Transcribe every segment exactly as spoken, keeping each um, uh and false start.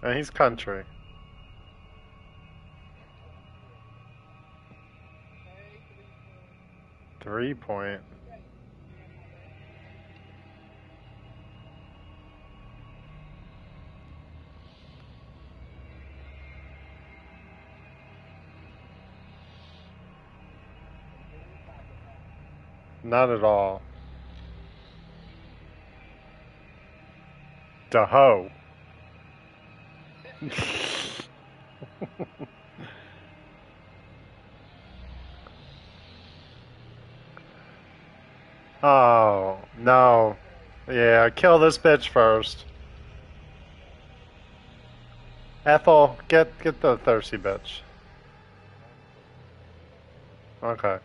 And he's country. Three point. Not at all. Daho. Oh, no. Yeah, kill this bitch first. Ethel, get get the thirsty bitch. Okay.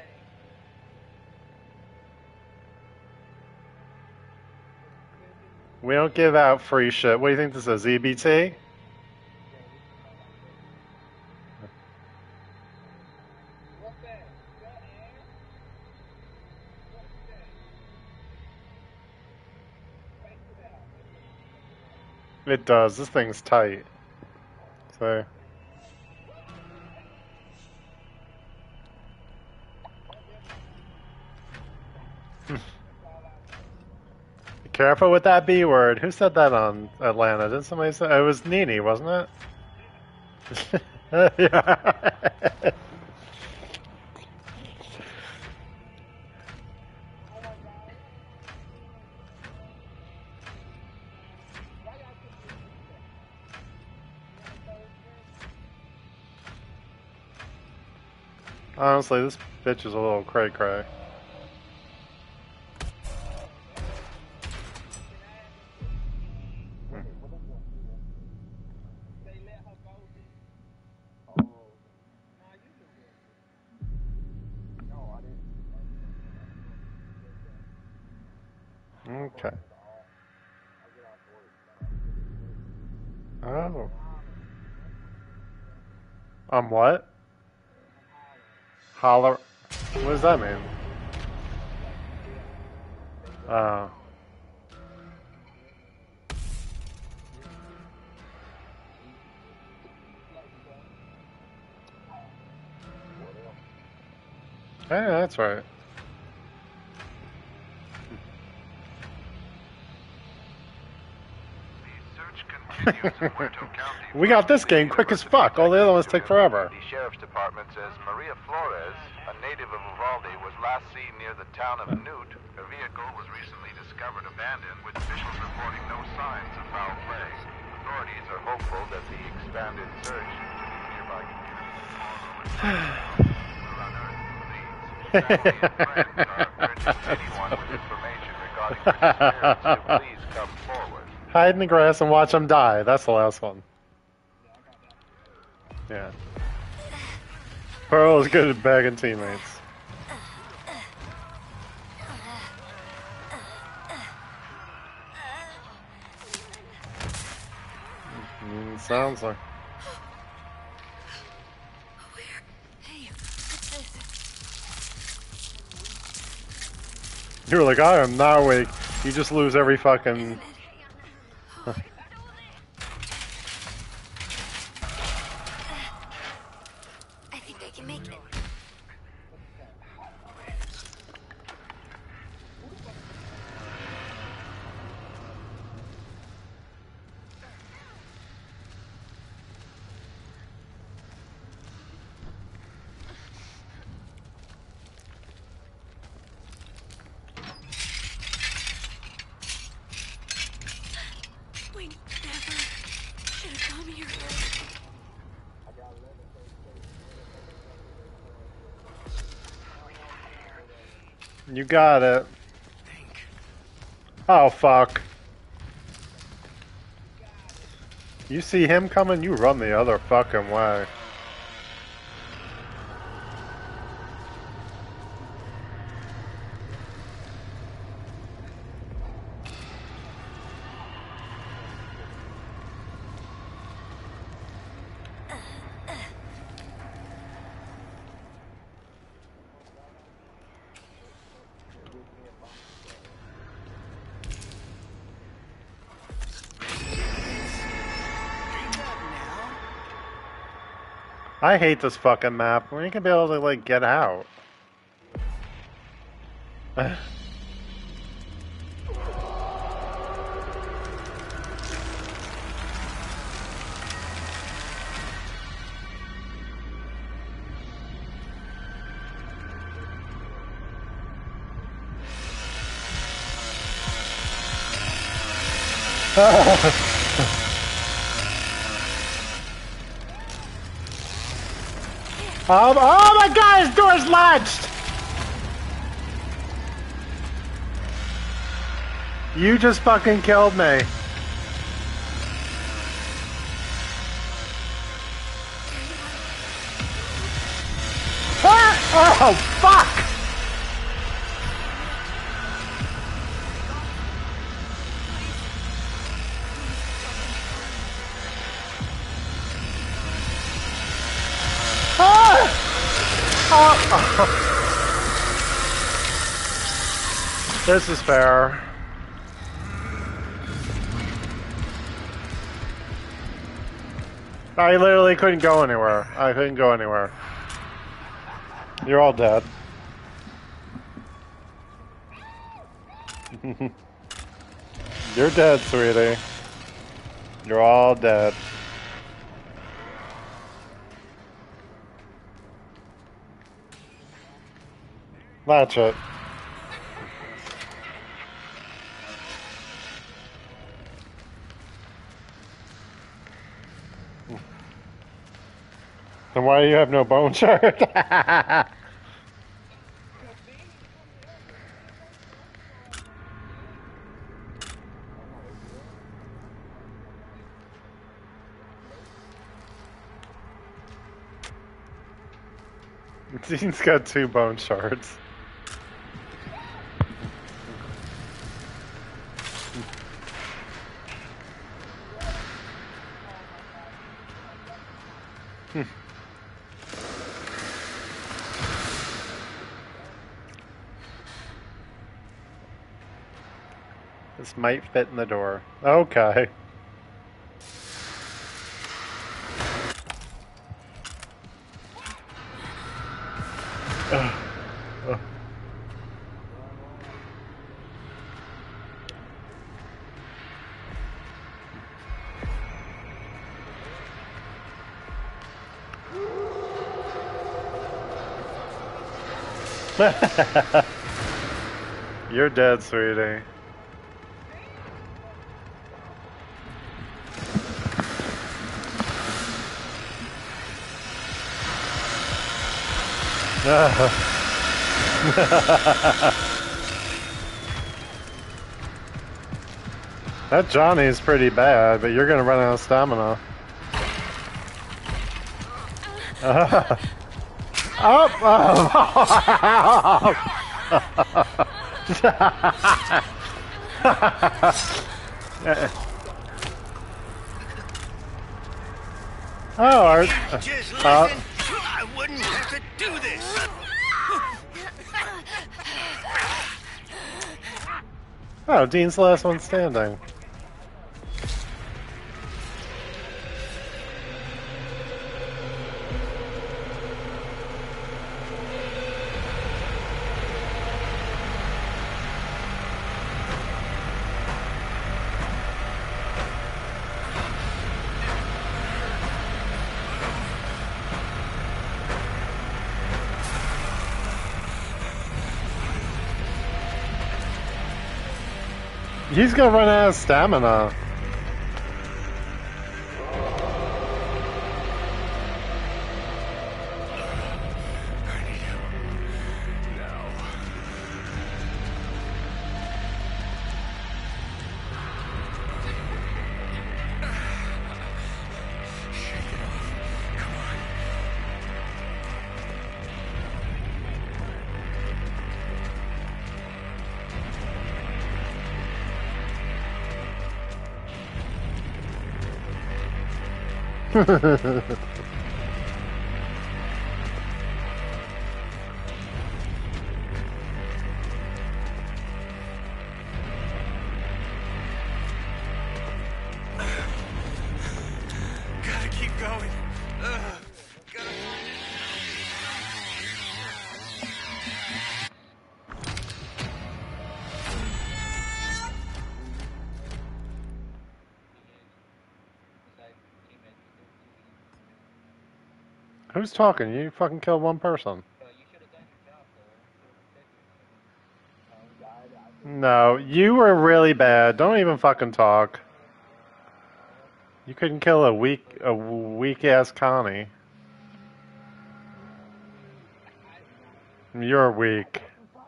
We don't give out free shit. What do you think this is, E B T? It does. This thing's tight. So. Be careful with that B word. Who said that on Atlanta? Didn't somebody say? It was Nene, wasn't it? Yeah. Honestly, this bitch is a little cray cray. Okay. Oh. Um, what? Holler. What does that mean? Oh. Yeah, that's right. We got this game quick as fuck. All the other ones take forever. The sheriff's department says Maria Flores, a native of Uvalde, was last seen near the town of Newt. Her vehicle was recently discovered abandoned, with officials reporting no signs of foul play. Authorities are hopeful that the expanded search nearby communities will unearth leads. Family and friends are urging anyone with information regarding her disappearance to please come forward. Hide in the grass and watch them die. That's the last one. Yeah. Pearl is good at bagging teammates. Mm, sounds like. You're like, I am not awake. You just lose every fucking. I think I can make it. We never should have come here. You got it. Oh, fuck. You see him coming, you run the other fucking way. I hate this fucking map. When you can be able to, like, get out. Um, oh my god, his door's latched! You just fucking killed me. Ah! Oh, fuck! Ah! Oh, oh. This is fair. I literally couldn't go anywhere. I couldn't go anywhere. You're all dead. You're dead, sweetie. You're all dead. Latch it. Then why do you have no bone shard? Dean's got two bone shards. Hmm. This might fit in the door. Okay. Ugh. Ugh. You're dead, sweetie. That Johnny's pretty bad, but you're gonna run out of stamina. Uh, oh, oh. Oh, Art. Just listen, Uh, I wouldn't have to do this. oh, Dean's the last one standing. He's gonna run out of stamina. Gotta keep going. Uh, gotta Who's talking? You fucking killed one person. No, you were really bad. Don't even fucking talk. You couldn't kill a weak, a weak ass Connie. You're weak.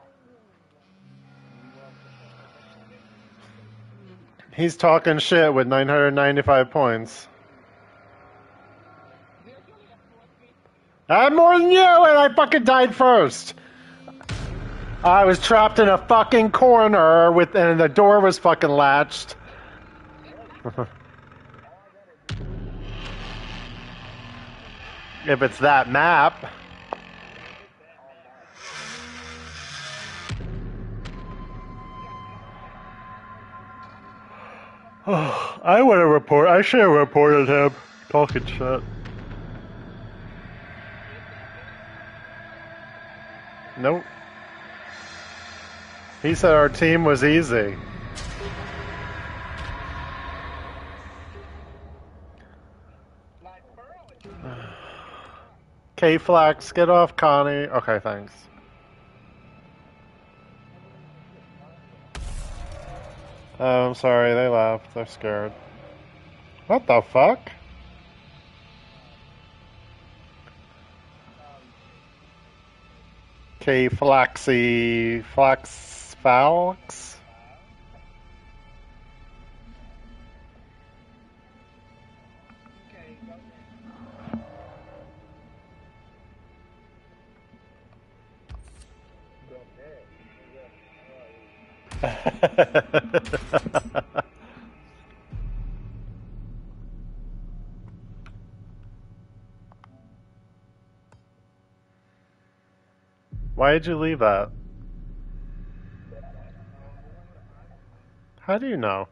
He's talking shit with nine hundred ninety-five points. I had more than you, and I fucking died first. I was trapped in a fucking corner with, and the door was fucking latched. If it's that map. Oh, I would have report. I should have reported him talking shit. Nope. He said our team was easy. K-Flax, get off Connie. Okay, thanks. Oh, I'm sorry, they left. They're scared. What the fuck? K-Flaxy... Flax... Falx? Why did you leave that? How do you know?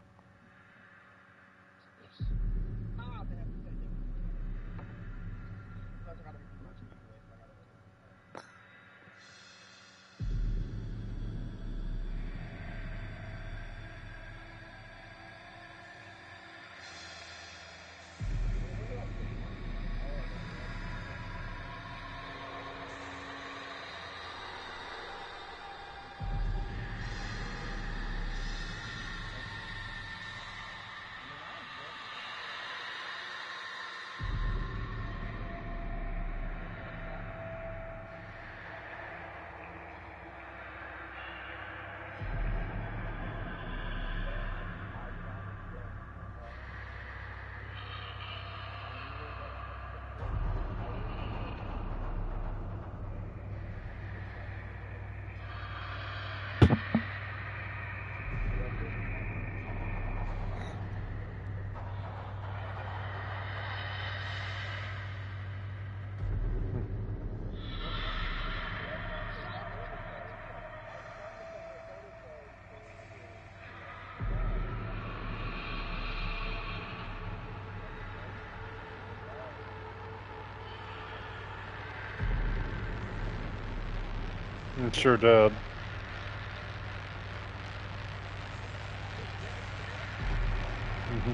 It sure did. Mm-hmm.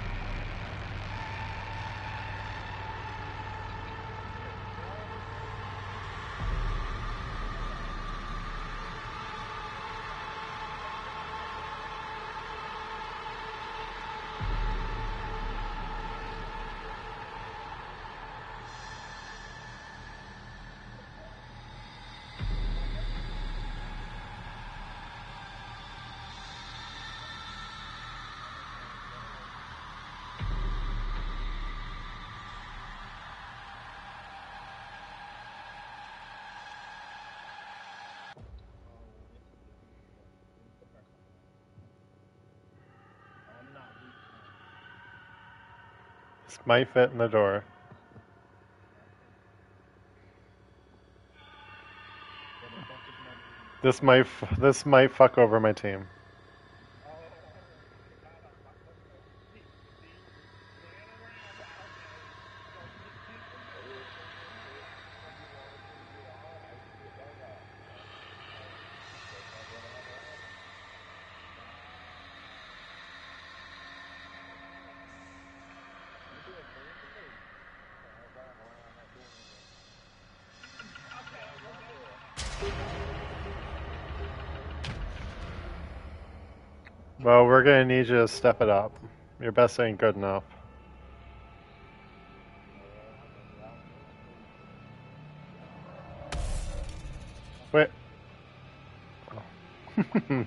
This might fit in the door. This might f this might fuck over my team. Well, we're gonna need you to step it up. Your best ain't good enough. Wait. Oh.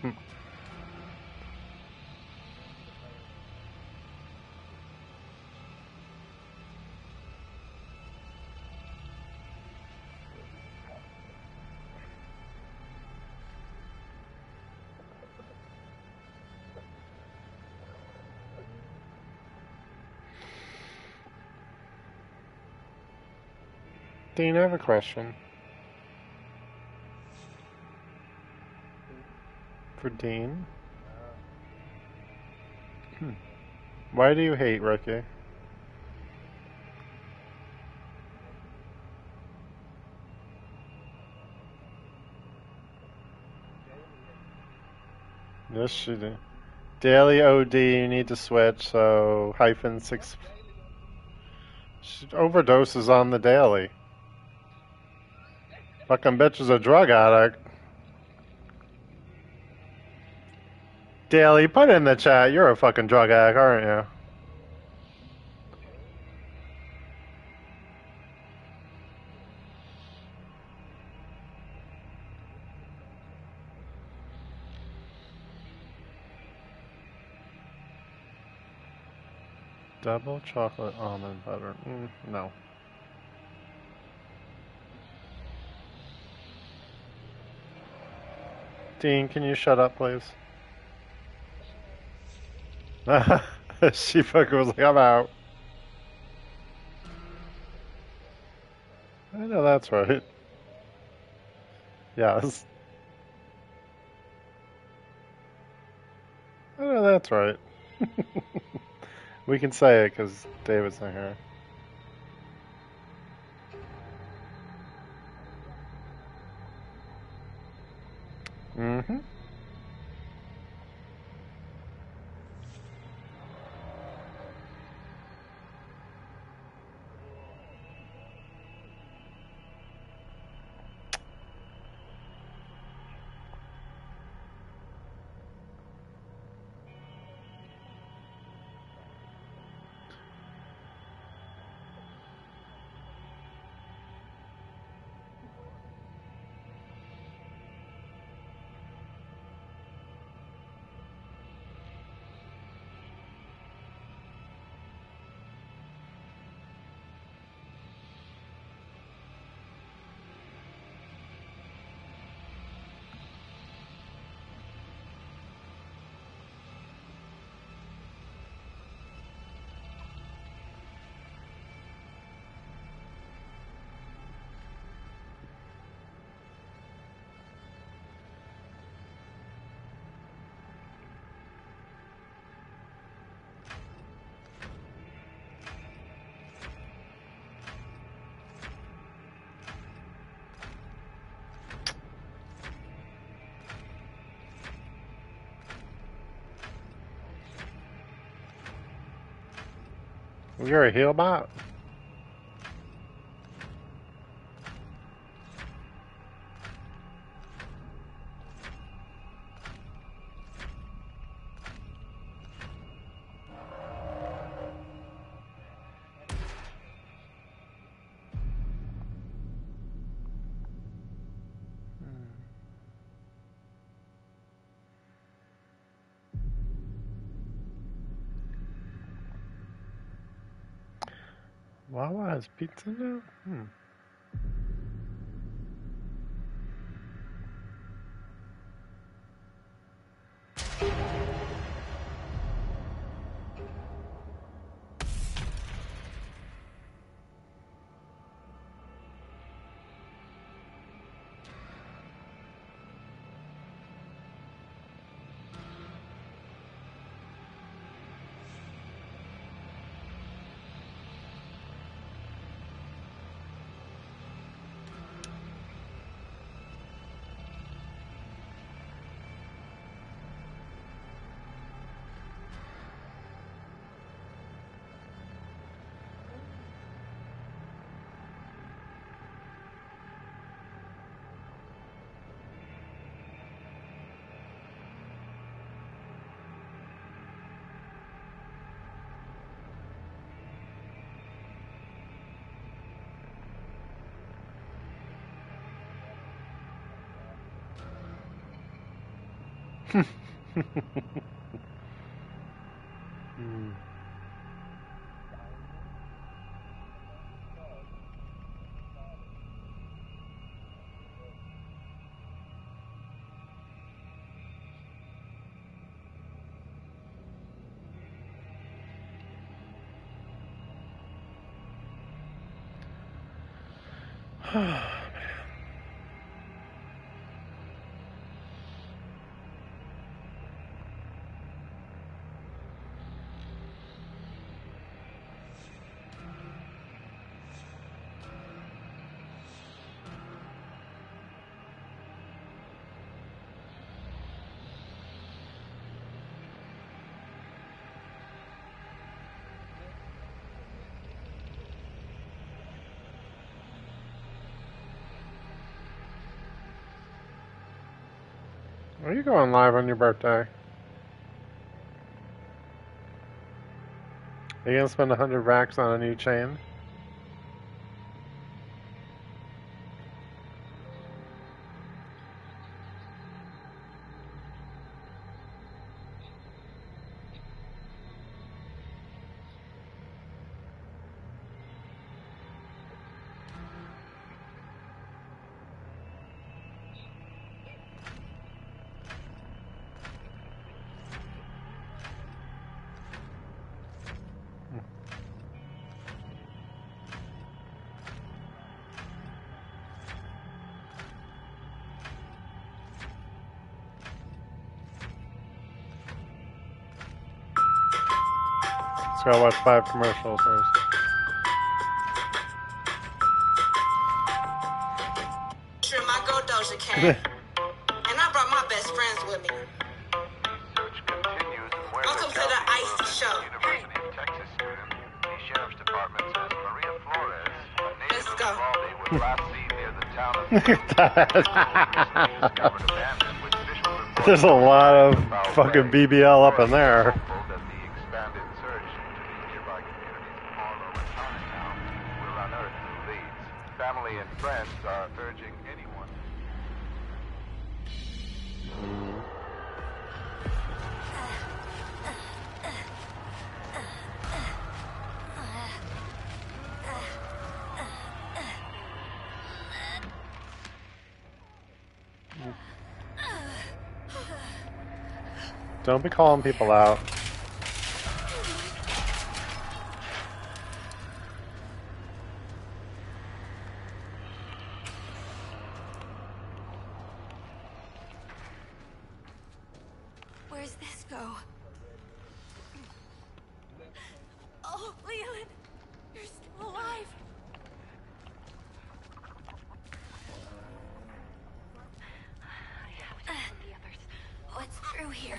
Dean, I have a question. For Dean? Hmm. Why do you hate Ricky? Yes, she did. Daily O D, you need to switch, so hyphen six. She overdoses on the daily. Fucking bitch is a drug addict. Daily, put in the chat. You're a fucking drug addict, aren't you? Double chocolate almond butter. Mm, no. Dean, can you shut up, please? She fucking was like, I'm out. I know that's right. Yes. I know that's right. We can say it because David's not here. Mm-hmm. You're a heel bot? Wawa has pizza now? Hmm. Hmm. Are you going live on your birthday? Are you gonna spend a hundred racks on a new chain? So I watch five commercials first. Sure, my go Doja Cat. And I brought my best friends with me. Search continues in where Welcome to the Icy Show. University of Texas student. The sheriff's department says Maria Flores, a native Let's of go. Uvalde, was last seen near the town of Look at that. discovered abandoned with official reports There's a lot of foul fucking play. B B L up in there. Hopeful that the expanded search into the nearby communities of Harlow and Chinatown will unearth new leads. Family and friends are urging anyone. Don't be calling people out. Where's this go? Oh, Leland, you're still alive. I haven't found the others. What's through here?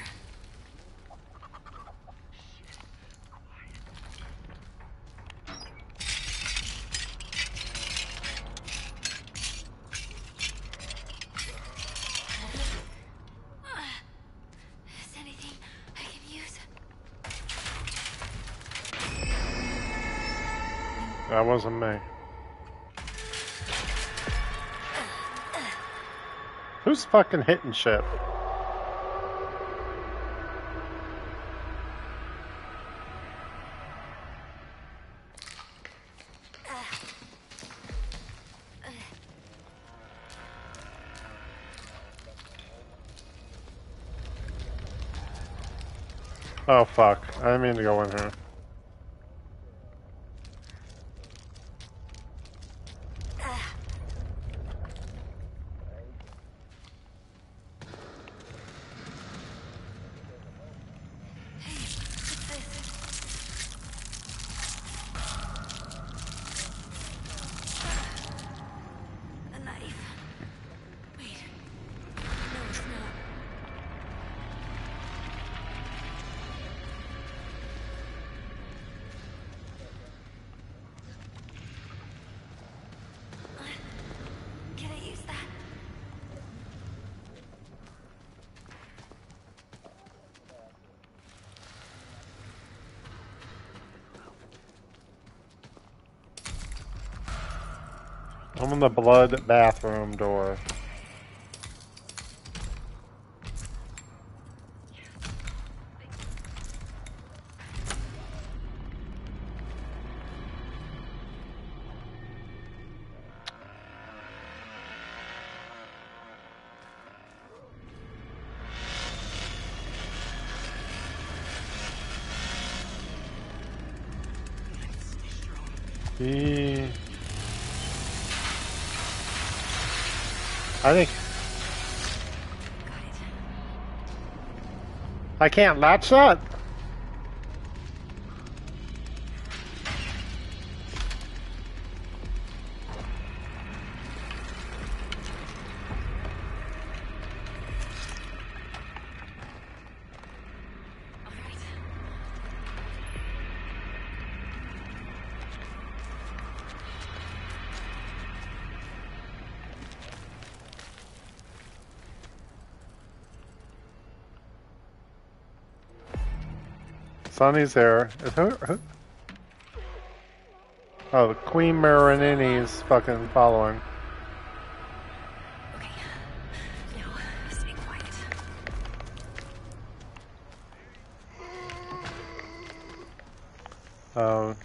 Is anything I can use? That wasn't me. Who's fucking hitting shit? Oh fuck, I didn't mean to go in here. A knife. Wait. No, it's not. Can I use that? I'm in the blood bathroom door. He... I think... I can't latch that? Sonny's there. Who, who? Oh, the Queen Marinini's fucking following. Okay. Now, stay quiet. Oh.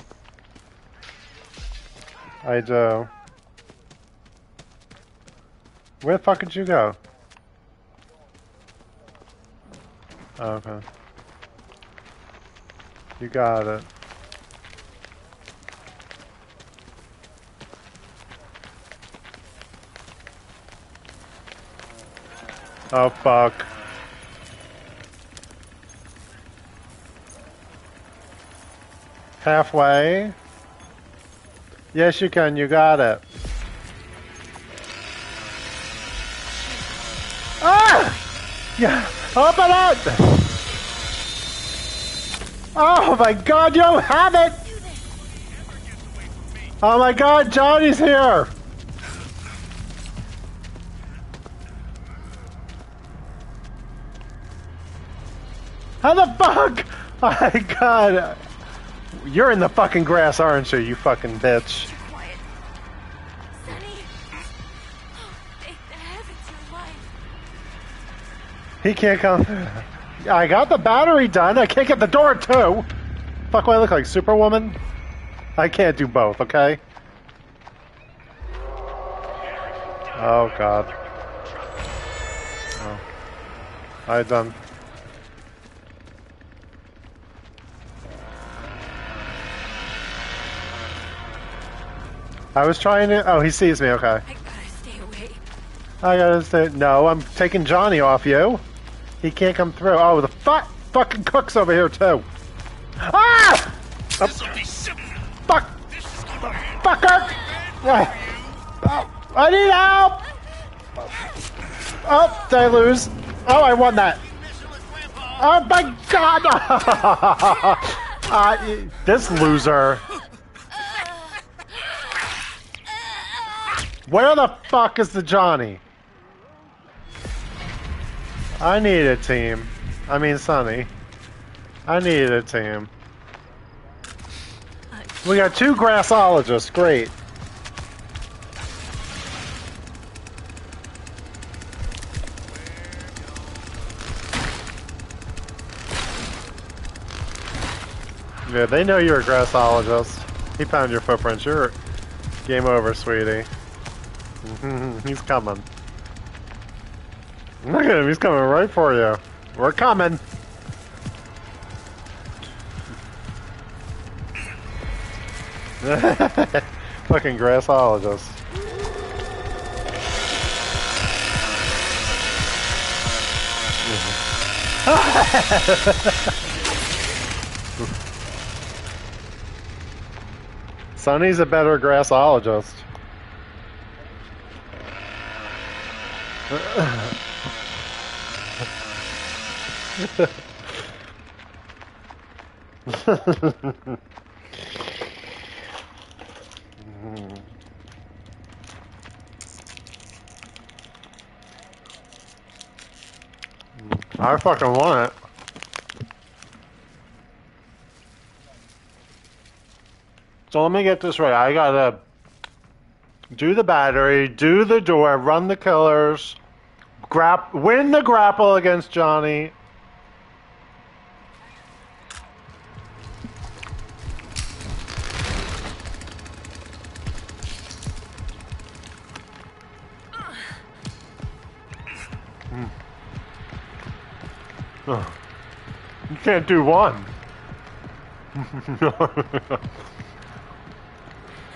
I do. Where the fuck did you go? Oh, okay. You got it. Oh, fuck. Halfway. Yes, you can. You got it. Ah! Yeah. Open it! Oh my god, you don't have it! Oh my god, Johnny's here! How the fuck? Oh my god. You're in the fucking grass, aren't you, you fucking bitch? Quiet. Sonny. Oh, thank the heavens you're alive. He can't come. I got the battery done. I can't get the door too. Fuck, what I look like, Superwoman? I can't do both, okay? Oh god. Oh. I done. I was trying to. Oh, he sees me. Okay. I gotta stay away. I gotta stay. No, I'm taking Johnny off you. He can't come through. Oh, the fuck fucking cook's over here too. Ah! Oh, fuck! Fucker! Oh, I need help! Oh, did I lose? Oh, I won that. Oh my god! uh, this loser. Where the fuck is the Johnny? I need a team. I mean, Sonny. I need a team. We got two grassologists. Great. Yeah, they know you're a grassologist. He found your footprints. You're game over, sweetie. He's coming. Look at him, he's coming right for you. We're coming. Fucking grassologist. Sonny's a better grassologist. I fucking want it. So let me get this right. I gotta do the battery, do the door, run the killers, grap win the grapple against Johnny. Oh. You can't do one.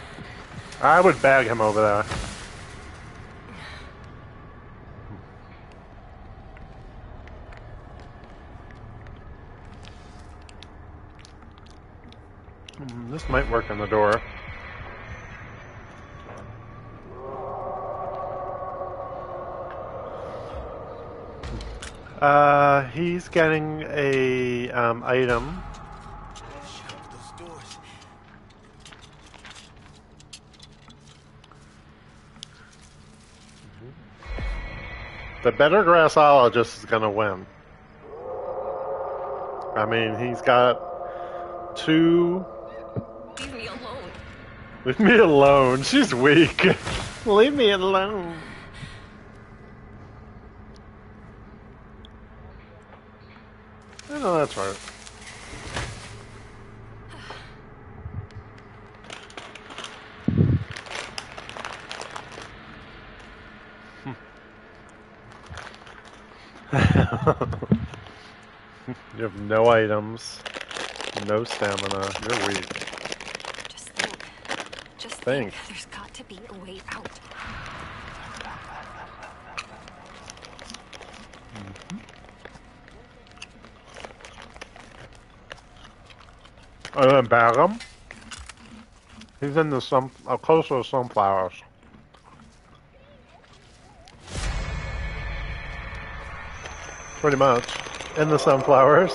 I would bag him over there. Hmm, this might work on the door. Uh, he's getting a um, item. Shut those doors. The better grassologist is gonna win. I mean, he's got two. Leave me alone. Leave me alone. She's weak. Leave me alone. I know that's right. You have no items, no stamina. You're weak. Just think. Just Think. think. There's got to be a way out. And then bag him. He's in the sun, uh, close to the sunflowers. Pretty much. In the sunflowers.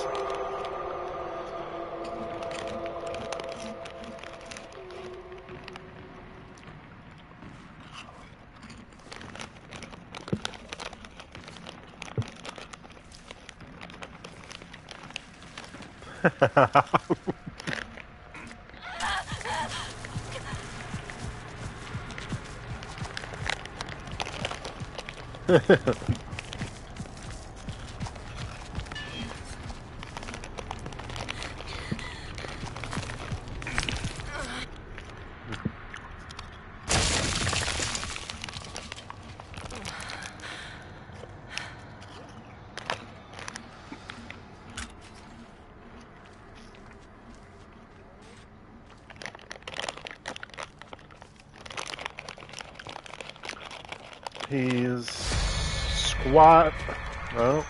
He's squat. Oh.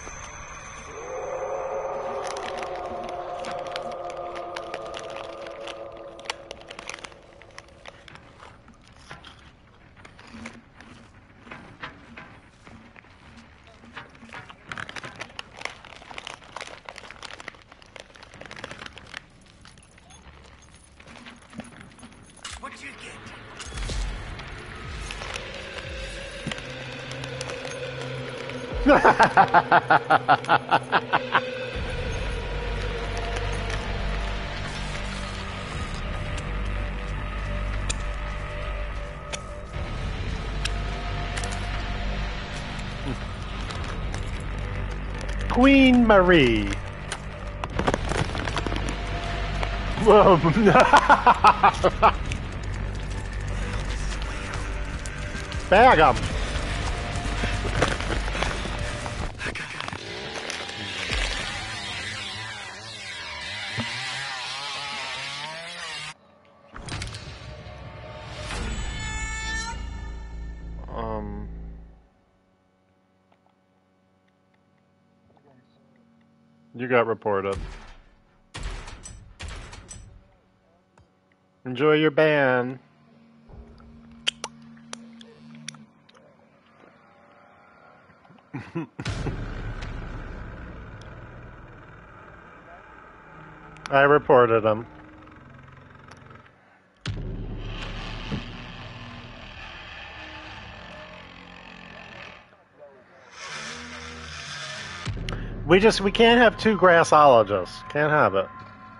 What'd you get? Queen Marie. Bag him. Um. You got reported. Enjoy your ban. I reported him. We just, we can't have two grassologists. Can't have it.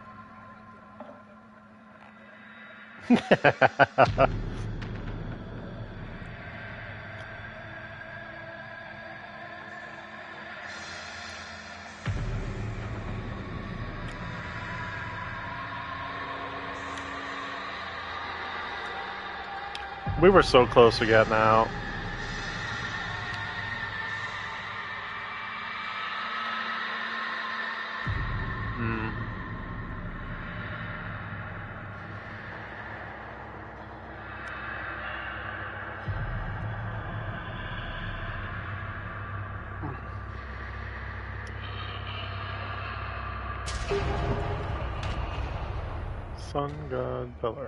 We were so close to getting out. Hmm. Sun God Pillar.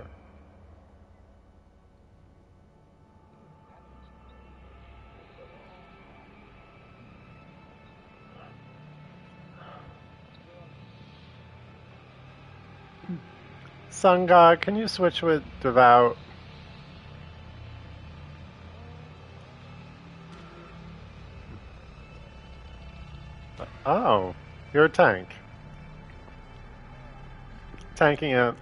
Sun God, can you switch with Devout? Oh, you're a tank. Tanking it.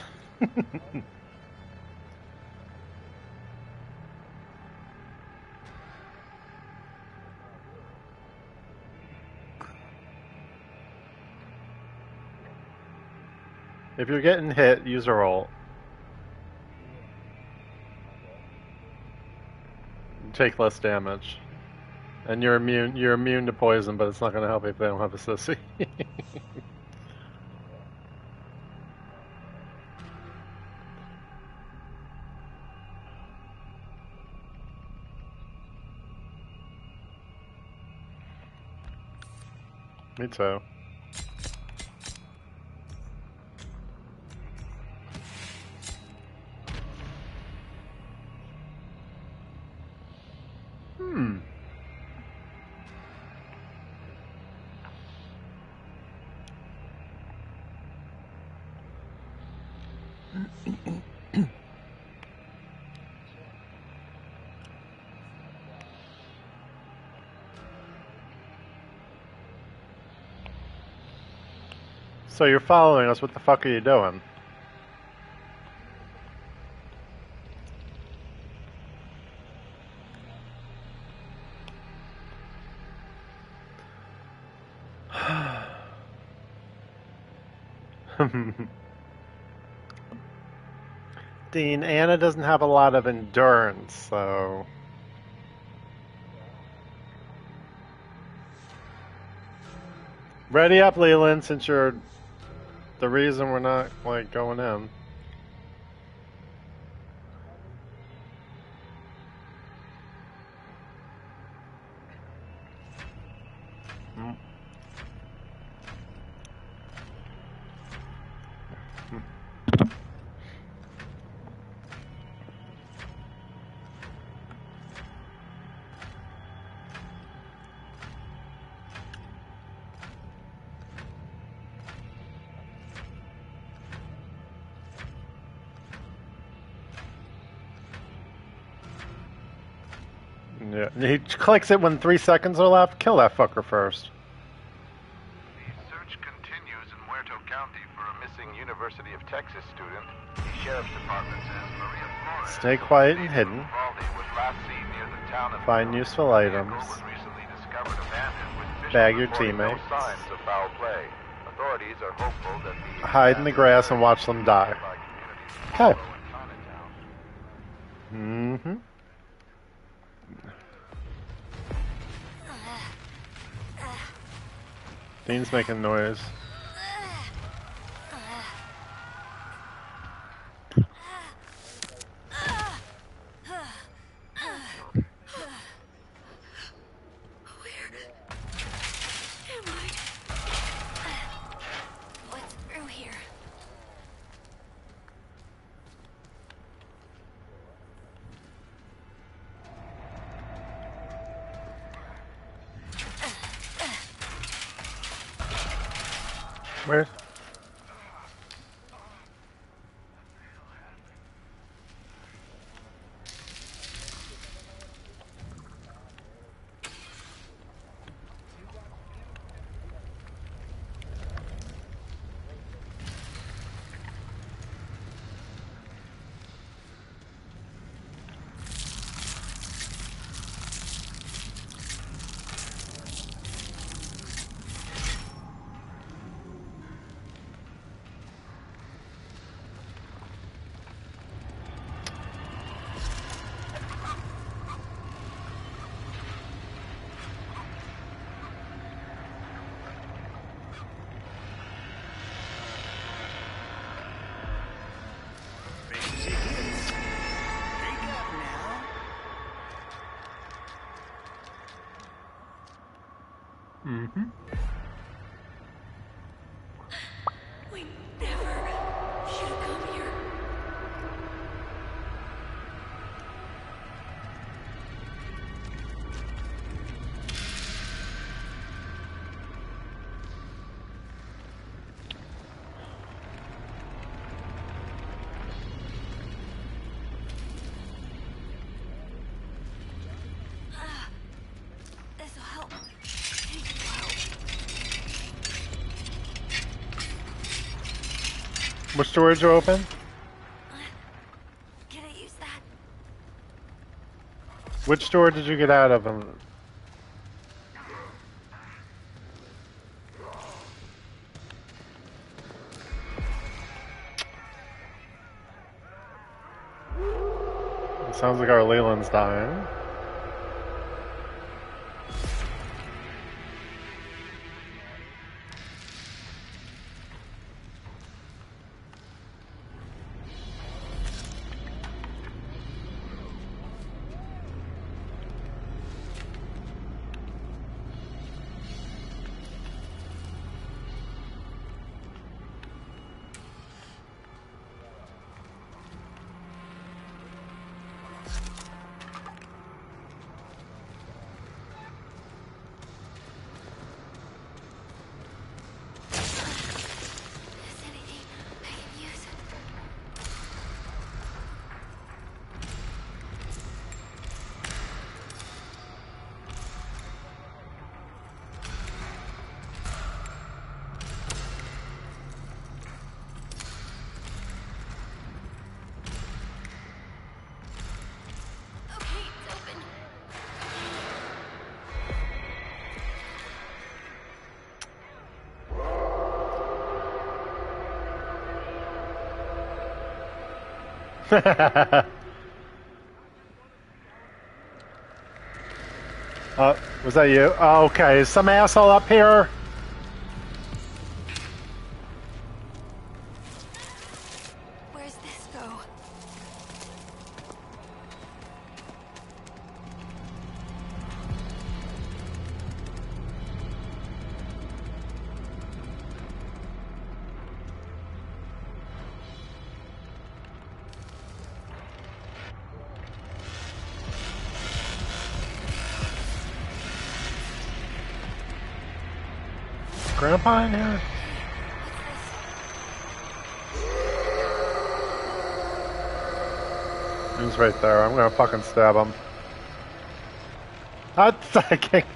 If you're getting hit, use a roll. Take less damage. And you're immune you're immune to poison, but it's not gonna help if they don't have a sissy. Me too. Hmm. So you're following us, what the fuck are you doing? Dean, Anna doesn't have a lot of endurance, so... Ready up, Leland, since you're the reason we're not, like, going in. Mm. Yeah, he clicks it when three seconds are left. Kill that fucker first. The search continues in Muerto County for a missing University of Texas student. The Sheriff's Department says Maria Flores, Stay quiet and hidden. was last seen near the town of Find Newt. useful items. Was recently discovered abandoned with officials Bag your reporting no teammates. signs of foul play. Authorities are hopeful that the Hide in the grass and watch them die. Okay. Mm-hmm. Dean's making noise. What's through here? Where? What storage you open? Can I use that? Which storage did you get out of them? It sounds like our Leland's dying. Uh, was that you? Oh, okay, is some asshole up here? Where's this go? Grandpa in here? He's right there. I'm gonna fucking stab him. I can't.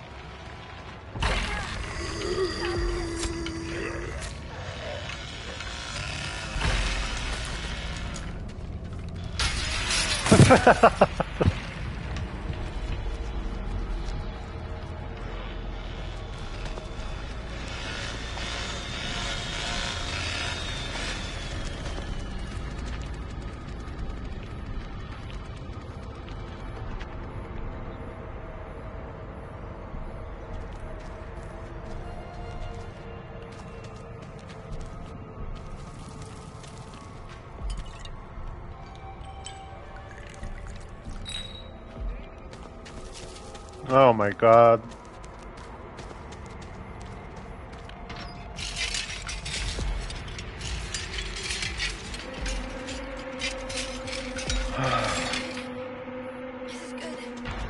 Oh my god. This is good.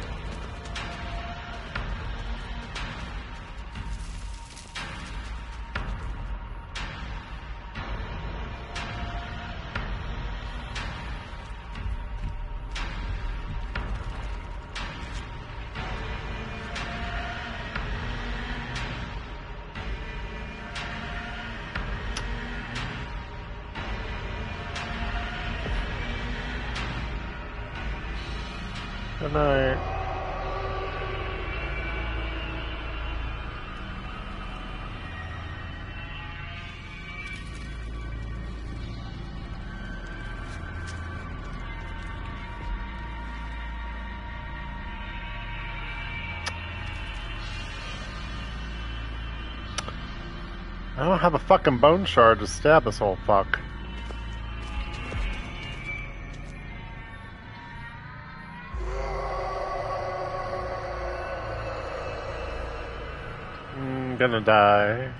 Good night. I don't have a fucking bone shard to stab this whole fuck. I'm gonna die.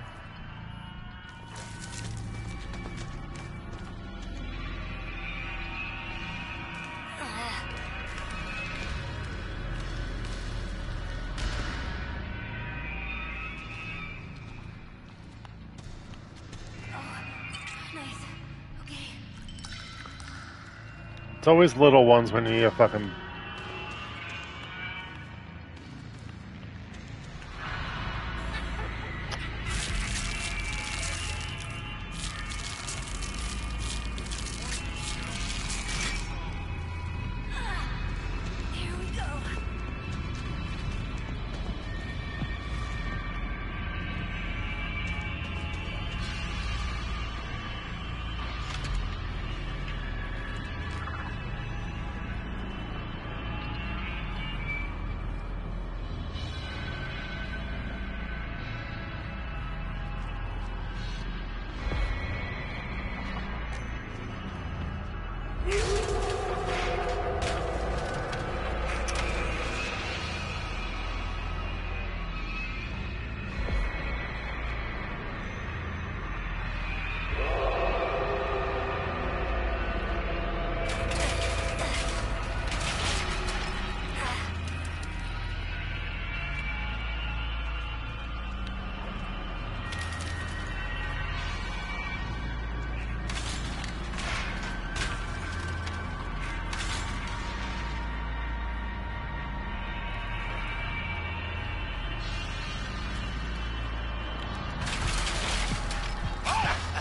Nice. Okay. It's always little ones when you need a fucking...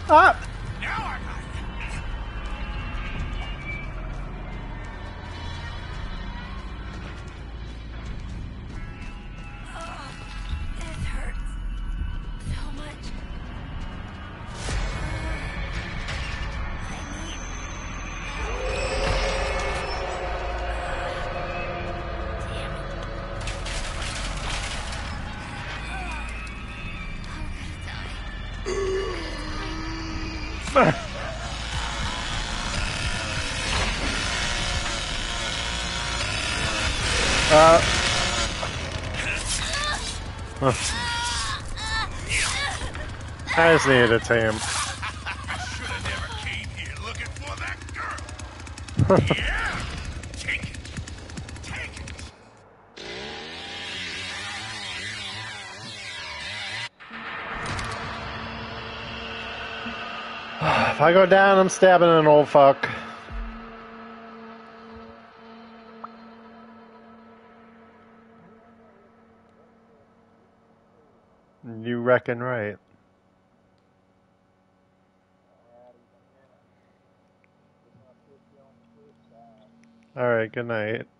Ah! Now I got Oh, it hurts so much. I need. Damn it. I'm gonna die. Uh. Huh. I just needed a tame. I should have never came here looking for that girl. Yeah! Take it. Take it. If I go down, I'm stabbing an old fuck. You reckon right. Alright, good night.